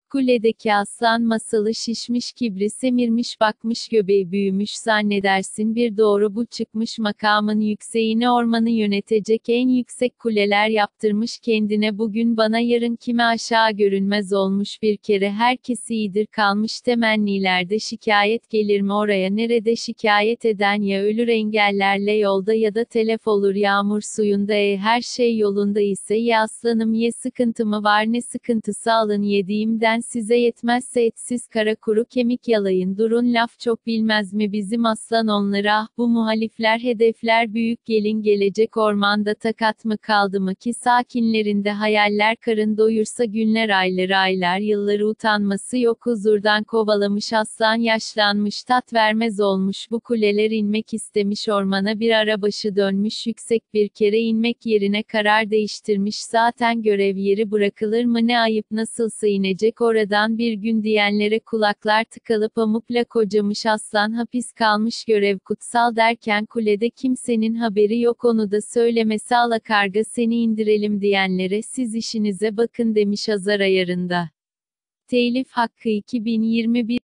Kuledeki aslan masalı şişmiş kibri semirmiş bakmış göbeği büyümüş zannedersin bir doğru bu çıkmış makamın yükseğine ormanı yönetecek en yüksek kuleler yaptırmış kendine bugün bana yarın kime aşağı görünmez olmuş bir kere herkes iyidir kalmış temennilerde şikayet gelir mi oraya nerede şikayet eden ya ölür engellerle yolda ya da telef olur yağmur suyunda her şey yolunda ise ya aslanım ye sıkıntı mı var ne sıkıntısı alın yediğimden size yetmezse etsiz kara kuru kemik yalayın durun laf çok bilmez mi bizim aslan onlara ah bu muhalifler hedefler büyük gelin gelecek ormanda takat mı kaldı mı ki sakinlerinde hayaller karın doyursa günler aylar yılları utanması yok huzurdan kovalamış aslan yaşlanmış tat vermez olmuş bu kuleler inmek istemiş ormana bir ara başı dönmüş yüksek bir kere inmek yerine karar değiştirmiş zaten görev yeri bırakılır mı ne ayıp nasılsa inecek oradan bir gün diyenlere kulaklar tıkalı pamukla kocamış aslan hapis kalmış görev kutsal derken kulede kimsenin haberi yok onu da söylemesi alakarga seni indirelim diyenlere siz işinize bakın demiş azar ayarında. Telif hakkı 2021